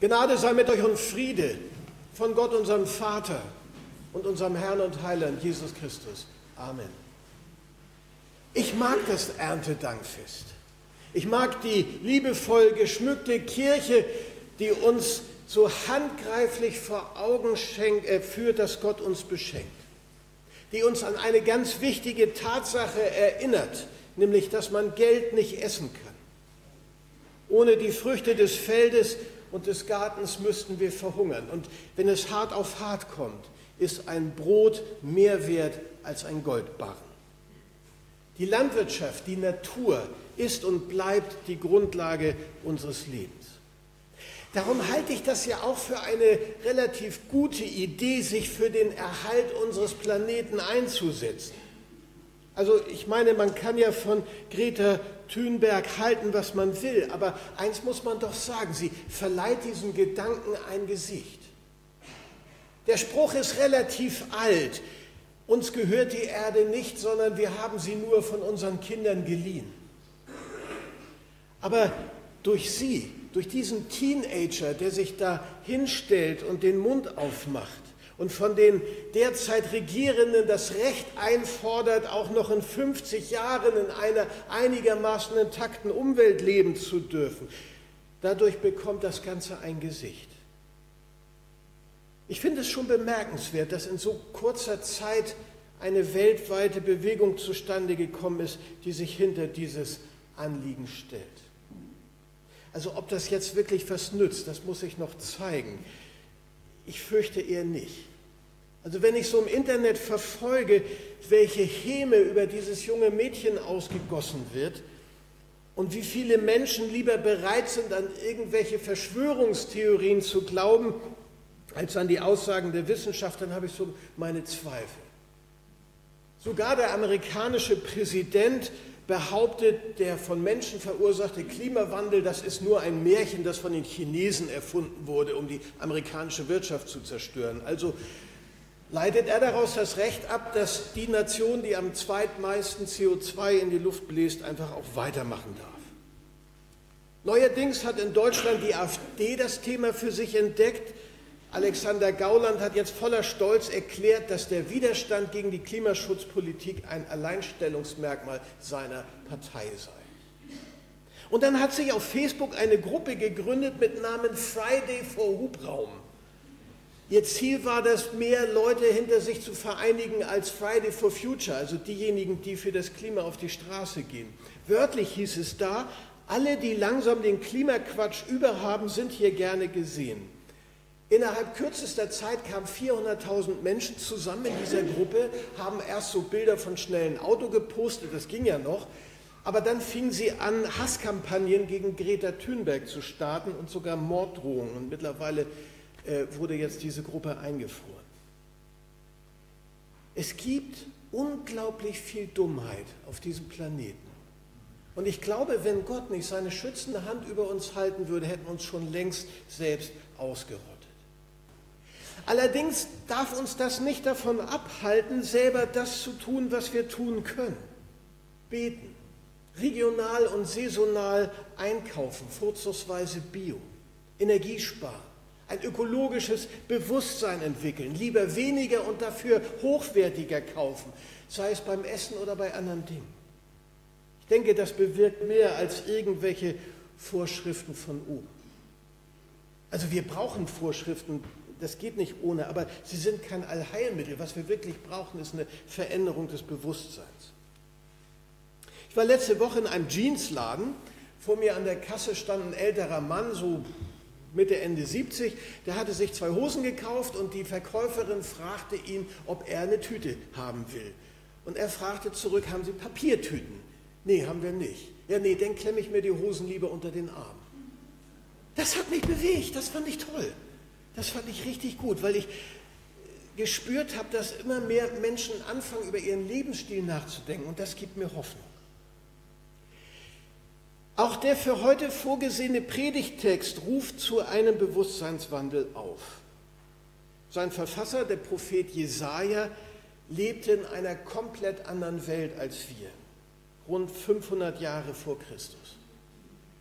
Gnade sei mit euch und Friede von Gott, unserem Vater und unserem Herrn und Heiland, Jesus Christus. Amen. Ich mag das Erntedankfest. Ich mag die liebevoll geschmückte Kirche, die uns so handgreiflich vor Augen führt, dass Gott uns beschenkt. Die uns an eine ganz wichtige Tatsache erinnert, nämlich, dass man Geld nicht essen kann. Ohne die Früchte des Feldes und des Gartens müssten wir verhungern. Und wenn es hart auf hart kommt, ist ein Brot mehr wert als ein Goldbarren. Die Landwirtschaft, die Natur ist und bleibt die Grundlage unseres Lebens. Darum halte ich das ja auch für eine relativ gute Idee, sich für den Erhalt unseres Planeten einzusetzen. Also ich meine, man kann ja von Greta Thunberg halten, was man will, aber eins muss man doch sagen, sie verleiht diesem Gedanken ein Gesicht. Der Spruch ist relativ alt, uns gehört die Erde nicht, sondern wir haben sie nur von unseren Kindern geliehen. Aber durch sie, durch diesen Teenager, der sich da hinstellt und den Mund aufmacht, und von den derzeit Regierenden das Recht einfordert, auch noch in 50 Jahren in einer einigermaßen intakten Umwelt leben zu dürfen. Dadurch bekommt das Ganze ein Gesicht. Ich finde es schon bemerkenswert, dass in so kurzer Zeit eine weltweite Bewegung zustande gekommen ist, die sich hinter dieses Anliegen stellt. Also ob das jetzt wirklich was nützt, das muss ich noch zeigen. Ich fürchte eher nicht. Also wenn ich so im Internet verfolge, welche Häme über dieses junge Mädchen ausgegossen wird und wie viele Menschen lieber bereit sind, an irgendwelche Verschwörungstheorien zu glauben, als an die Aussagen der Wissenschaft, dann habe ich so meine Zweifel. Sogar der amerikanische Präsident behauptet, der von Menschen verursachte Klimawandel, das ist nur ein Märchen, das von den Chinesen erfunden wurde, um die amerikanische Wirtschaft zu zerstören. Also leitet er daraus das Recht ab, dass die Nation, die am zweitmeisten CO2 in die Luft bläst, einfach auch weitermachen darf. Neuerdings hat in Deutschland die AfD das Thema für sich entdeckt. Alexander Gauland hat jetzt voller Stolz erklärt, dass der Widerstand gegen die Klimaschutzpolitik ein Alleinstellungsmerkmal seiner Partei sei. Und dann hat sich auf Facebook eine Gruppe gegründet mit Namen Friday for Hubraum. Ihr Ziel war das, mehr Leute hinter sich zu vereinigen als Friday for Future, also diejenigen, die für das Klima auf die Straße gehen. Wörtlich hieß es da, alle, die langsam den Klimaquatsch überhaben, sind hier gerne gesehen. Innerhalb kürzester Zeit kamen 400.000 Menschen zusammen in dieser Gruppe, haben erst so Bilder von schnellen Auto gepostet, das ging ja noch, aber dann fingen sie an, Hasskampagnen gegen Greta Thunberg zu starten und sogar Morddrohungen. Und mittlerweile wurde jetzt diese Gruppe eingefroren. Es gibt unglaublich viel Dummheit auf diesem Planeten. Und ich glaube, wenn Gott nicht seine schützende Hand über uns halten würde, hätten wir uns schon längst selbst ausgerottet. Allerdings darf uns das nicht davon abhalten, selber das zu tun, was wir tun können. Beten, regional und saisonal einkaufen, vorzugsweise Bio, Energie sparen, ein ökologisches Bewusstsein entwickeln, lieber weniger und dafür hochwertiger kaufen, sei es beim Essen oder bei anderen Dingen. Ich denke, das bewirkt mehr als irgendwelche Vorschriften von oben. Also wir brauchen Vorschriften, das geht nicht ohne, aber sie sind kein Allheilmittel. Was wir wirklich brauchen, ist eine Veränderung des Bewusstseins. Ich war letzte Woche in einem Jeansladen. Vor mir an der Kasse stand ein älterer Mann, so Mitte, Ende 70. Der hatte sich 2 Hosen gekauft und die Verkäuferin fragte ihn, ob er eine Tüte haben will. Und er fragte zurück, haben Sie Papiertüten? Nee, haben wir nicht. Ja, nee, dann klemme ich mir die Hosen lieber unter den Arm. Das hat mich bewegt, das fand ich toll. Das fand ich richtig gut, weil ich gespürt habe, dass immer mehr Menschen anfangen, über ihren Lebensstil nachzudenken und das gibt mir Hoffnung. Auch der für heute vorgesehene Predigttext ruft zu einem Bewusstseinswandel auf. Sein Verfasser, der Prophet Jesaja, lebte in einer komplett anderen Welt als wir, rund 500 Jahre vor Christus.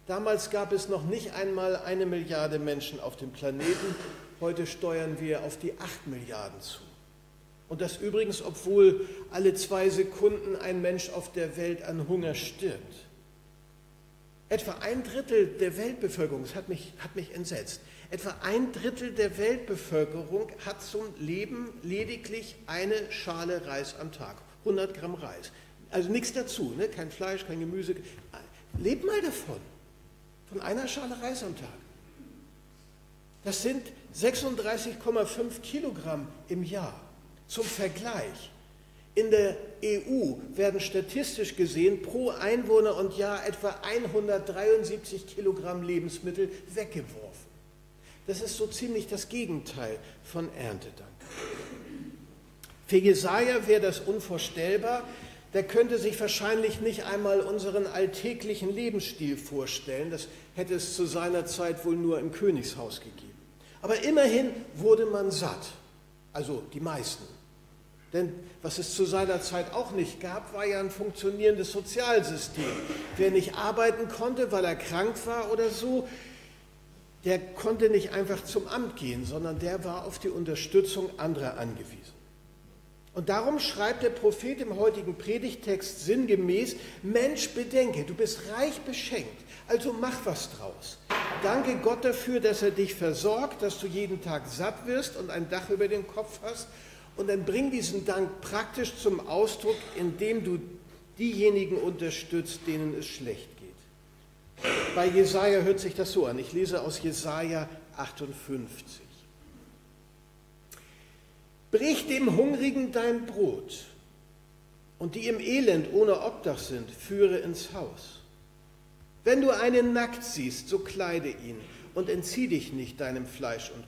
Damals gab es noch nicht einmal 1 Milliarde Menschen auf dem Planeten. Heute steuern wir auf die 8 Milliarden zu. Und das übrigens, obwohl alle 2 Sekunden ein Mensch auf der Welt an Hunger stirbt. Etwa 1/3 der Weltbevölkerung, das hat mich entsetzt, etwa 1/3 der Weltbevölkerung hat zum Leben lediglich eine Schale Reis am Tag, 100 Gramm Reis. Also nichts dazu, ne? Kein Fleisch, kein Gemüse. Lebt mal davon, von einer Schale Reis am Tag. Das sind 36,5 Kilogramm im Jahr. Zum Vergleich, in der EU werden statistisch gesehen pro Einwohner und Jahr etwa 173 Kilogramm Lebensmittel weggeworfen. Das ist so ziemlich das Gegenteil von Erntedank. Für Jesaja wäre das unvorstellbar. Der könnte sich wahrscheinlich nicht einmal unseren alltäglichen Lebensstil vorstellen. Das hätte es zu seiner Zeit wohl nur im Königshaus gegeben. Aber immerhin wurde man satt, also die meisten. Denn was es zu seiner Zeit auch nicht gab, war ja ein funktionierendes Sozialsystem. Wer nicht arbeiten konnte, weil er krank war oder so, der konnte nicht einfach zum Amt gehen, sondern der war auf die Unterstützung anderer angewiesen. Und darum schreibt der Prophet im heutigen Predigttext sinngemäß: Mensch, bedenke, du bist reich beschenkt, also mach was draus. Danke Gott dafür, dass er dich versorgt, dass du jeden Tag satt wirst und ein Dach über dem Kopf hast. Und dann bring diesen Dank praktisch zum Ausdruck, indem du diejenigen unterstützt, denen es schlecht geht. Bei Jesaja hört sich das so an. Ich lese aus Jesaja 58. Brich dem Hungrigen dein Brot und die im Elend ohne Obdach sind, führe ins Haus. Wenn du einen nackt siehst, so kleide ihn und entzieh dich nicht deinem Fleisch und Blut.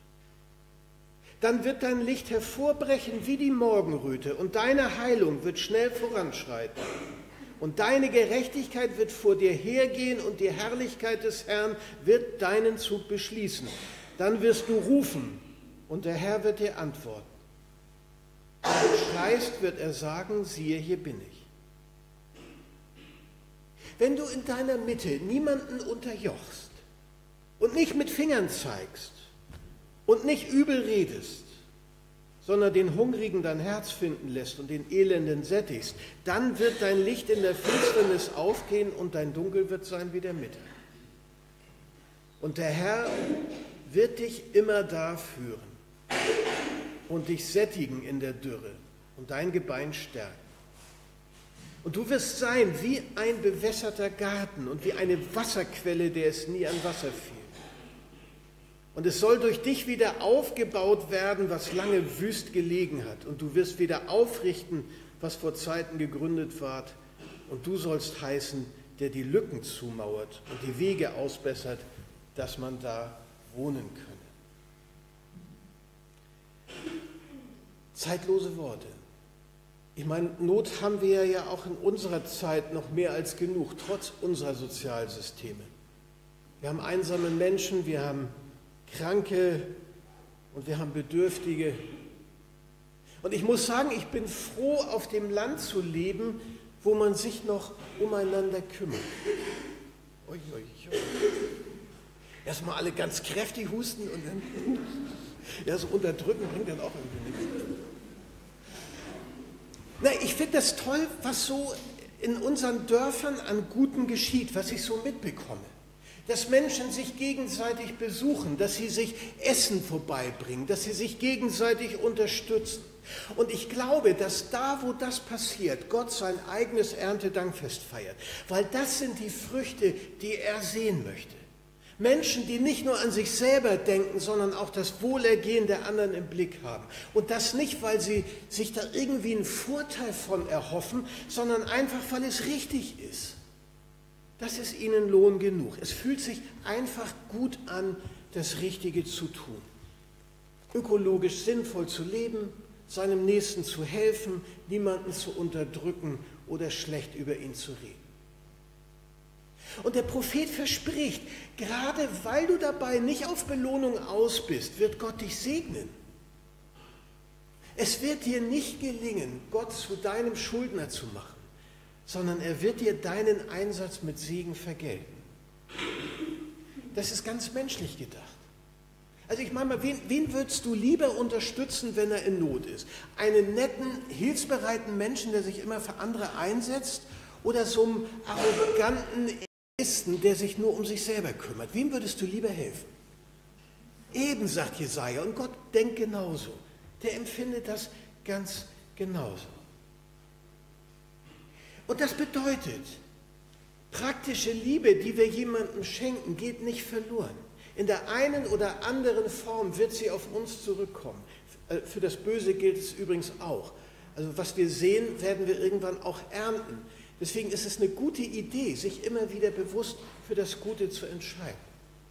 Dann wird dein Licht hervorbrechen wie die Morgenröte und deine Heilung wird schnell voranschreiten. Und deine Gerechtigkeit wird vor dir hergehen und die Herrlichkeit des Herrn wird deinen Zug beschließen. Dann wirst du rufen und der Herr wird dir antworten. Wenn du schreist, wird er sagen, siehe, hier bin ich. Wenn du in deiner Mitte niemanden unterjochst und nicht mit Fingern zeigst und nicht übel redest, sondern den Hungrigen dein Herz finden lässt und den Elenden sättigst, dann wird dein Licht in der Finsternis aufgehen und dein Dunkel wird sein wie der Mittag. Und der Herr wird dich immer da führen und dich sättigen in der Dürre und dein Gebein stärken. Und du wirst sein wie ein bewässerter Garten und wie eine Wasserquelle, der es nie an Wasser fehlt. Und es soll durch dich wieder aufgebaut werden, was lange wüst gelegen hat. Und du wirst wieder aufrichten, was vor Zeiten gegründet ward. Und du sollst heißen, der die Lücken zumauert und die Wege ausbessert, dass man da wohnen könne. Zeitlose Worte. Ich meine, Not haben wir ja auch in unserer Zeit noch mehr als genug, trotz unserer Sozialsysteme. Wir haben einsame Menschen, wir haben Kranke und wir haben Bedürftige. Und ich muss sagen, ich bin froh, auf dem Land zu leben, wo man sich noch umeinander kümmert. Ui, ui, ui. Erstmal alle ganz kräftig husten und dann ja, so unterdrücken bringt dann auch irgendwie nichts. Na, ich finde das toll, was so in unseren Dörfern an Gutem geschieht, was ich so mitbekomme. Dass Menschen sich gegenseitig besuchen, dass sie sich Essen vorbeibringen, dass sie sich gegenseitig unterstützen. Und ich glaube, dass da, wo das passiert, Gott sein eigenes Erntedankfest feiert, weil das sind die Früchte, die er sehen möchte. Menschen, die nicht nur an sich selber denken, sondern auch das Wohlergehen der anderen im Blick haben. Und das nicht, weil sie sich da irgendwie einen Vorteil von erhoffen, sondern einfach, weil es richtig ist. Das ist ihnen Lohn genug. Es fühlt sich einfach gut an, das Richtige zu tun. Ökologisch sinnvoll zu leben, seinem Nächsten zu helfen, niemanden zu unterdrücken oder schlecht über ihn zu reden. Und der Prophet verspricht, gerade weil du dabei nicht auf Belohnung aus bist, wird Gott dich segnen. Es wird dir nicht gelingen, Gott zu deinem Schuldner zu machen, sondern er wird dir deinen Einsatz mit Segen vergelten. Das ist ganz menschlich gedacht. Also ich meine mal, wen würdest du lieber unterstützen, wenn er in Not ist? Einen netten, hilfsbereiten Menschen, der sich immer für andere einsetzt, oder so einen arroganten Egoisten, der sich nur um sich selber kümmert? Wem würdest du lieber helfen? Eben, sagt Jesaja, und Gott denkt genauso. Der empfindet das ganz genauso. Und das bedeutet, praktische Liebe, die wir jemandem schenken, geht nicht verloren. In der einen oder anderen Form wird sie auf uns zurückkommen. Für das Böse gilt es übrigens auch. Also was wir sehen, werden wir irgendwann auch ernten. Deswegen ist es eine gute Idee, sich immer wieder bewusst für das Gute zu entscheiden.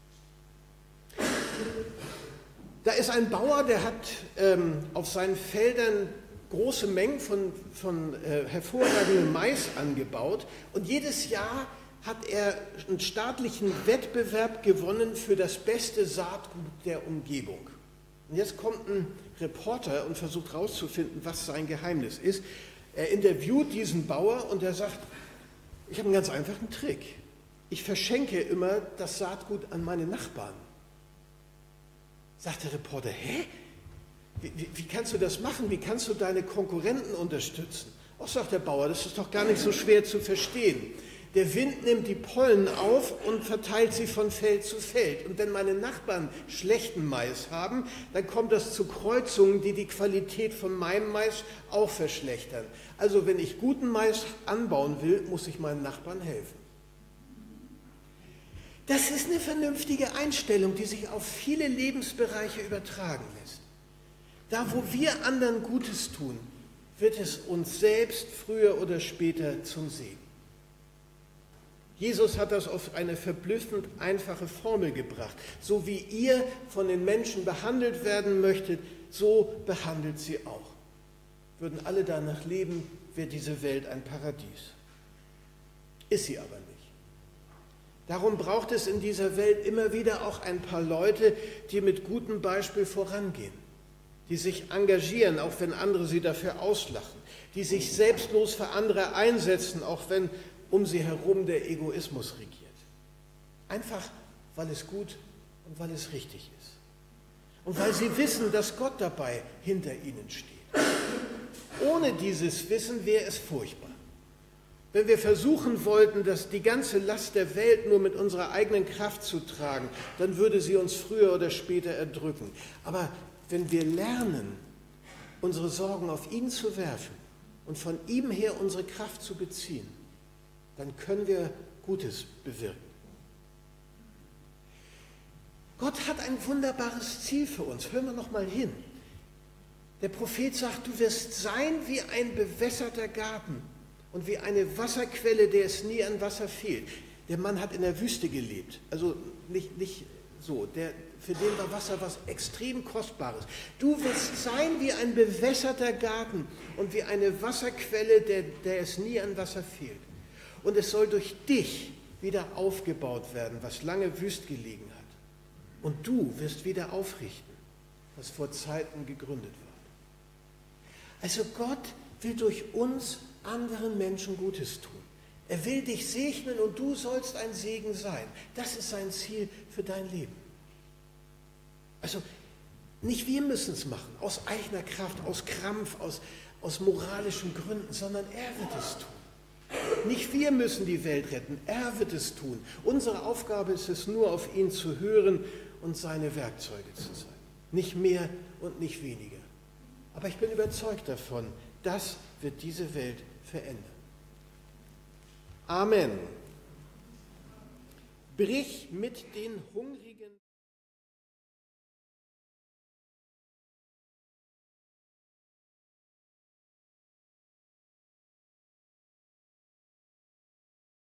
Da ist ein Bauer, der hat auf seinen Feldern große Mengen von hervorragendem Mais angebaut und jedes Jahr hat er einen staatlichen Wettbewerb gewonnen für das beste Saatgut der Umgebung. Und jetzt kommt ein Reporter und versucht herauszufinden, was sein Geheimnis ist. Er interviewt diesen Bauer und er sagt, ich habe einen ganz einfachen Trick. Ich verschenke immer das Saatgut an meine Nachbarn. Sagt der Reporter, hä? Wie kannst du das machen? Wie kannst du deine Konkurrenten unterstützen? Ach, sagt der Bauer, das ist doch gar nicht so schwer zu verstehen. Der Wind nimmt die Pollen auf und verteilt sie von Feld zu Feld. Und wenn meine Nachbarn schlechten Mais haben, dann kommt das zu Kreuzungen, die die Qualität von meinem Mais auch verschlechtern. Also wenn ich guten Mais anbauen will, muss ich meinen Nachbarn helfen. Das ist eine vernünftige Einstellung, die sich auf viele Lebensbereiche übertragen lässt. Da, wo wir anderen Gutes tun, wird es uns selbst früher oder später zum Segen. Jesus hat das auf eine verblüffend einfache Formel gebracht. So wie ihr von den Menschen behandelt werden möchtet, so behandelt sie auch. Würden alle danach leben, wäre diese Welt ein Paradies. Ist sie aber nicht. Darum braucht es in dieser Welt immer wieder auch ein paar Leute, die mit gutem Beispiel vorangehen, die sich engagieren, auch wenn andere sie dafür auslachen, die sich selbstlos für andere einsetzen, auch wenn um sie herum der Egoismus regiert. Einfach, weil es gut und weil es richtig ist. Und weil sie wissen, dass Gott dabei hinter ihnen steht. Ohne dieses Wissen wäre es furchtbar. Wenn wir versuchen wollten, die ganze Last der Welt nur mit unserer eigenen Kraft zu tragen, dann würde sie uns früher oder später erdrücken. Aber wenn wir lernen, unsere Sorgen auf ihn zu werfen und von ihm her unsere Kraft zu beziehen, dann können wir Gutes bewirken. Gott hat ein wunderbares Ziel für uns. Hören wir noch mal hin. Der Prophet sagt, du wirst sein wie ein bewässerter Garten und wie eine Wasserquelle, der es nie an Wasser fehlt. Der Mann hat in der Wüste gelebt, also nicht so. Für den war Wasser was extrem Kostbares. Du wirst sein wie ein bewässerter Garten und wie eine Wasserquelle, der es nie an Wasser fehlt. Und es soll durch dich wieder aufgebaut werden, was lange wüst gelegen hat. Und du wirst wieder aufrichten, was vor Zeiten gegründet war. Also Gott will durch uns anderen Menschen Gutes tun. Er will dich segnen und du sollst ein Segen sein. Das ist sein Ziel für dein Leben. Also nicht wir müssen es machen, aus eigener Kraft, aus Krampf, aus moralischen Gründen, sondern er wird es tun. Nicht wir müssen die Welt retten, er wird es tun. Unsere Aufgabe ist es nur, auf ihn zu hören und seine Werkzeuge zu sein. Nicht mehr und nicht weniger. Aber ich bin überzeugt davon, das wird diese Welt verändern. Amen. Brich mit den Hungrigen.